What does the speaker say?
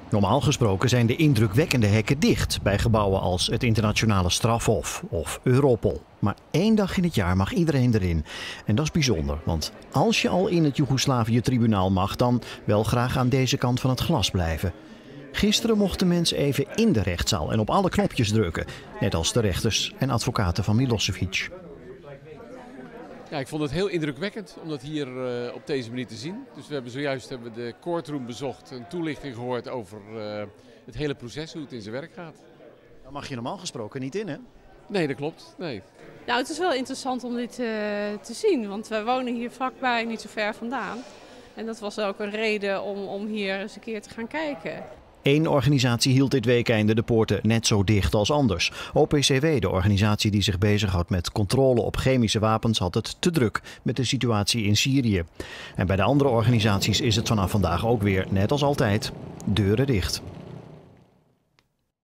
Normaal gesproken zijn de indrukwekkende hekken dicht bij gebouwen als het Internationale Strafhof of Europol. Maar 1 dag in het jaar mag iedereen erin. En dat is bijzonder, want als je al in het Joegoslavië-tribunaal mag, dan wel graag aan deze kant van het glas blijven. Gisteren mochten mensen even in de rechtszaal en op alle knopjes drukken. Net als de rechters en advocaten van Milosevic. Ja, ik vond het heel indrukwekkend om dat hier op deze manier te zien. Dus we hebben zojuist de courtroom bezocht, een toelichting gehoord over het hele proces, hoe het in zijn werk gaat. Daar mag je normaal gesproken niet in, hè? Nee, dat klopt. Nee. Nou, het is wel interessant om dit te zien, want wij wonen hier vlakbij, niet zo ver vandaan. En dat was ook een reden om hier eens een keer te gaan kijken. Eén organisatie hield dit weekende de poorten net zo dicht als anders. OPCW, de organisatie die zich bezighoudt met controle op chemische wapens, had het te druk met de situatie in Syrië. En bij de andere organisaties is het vanaf vandaag ook weer, net als altijd, deuren dicht.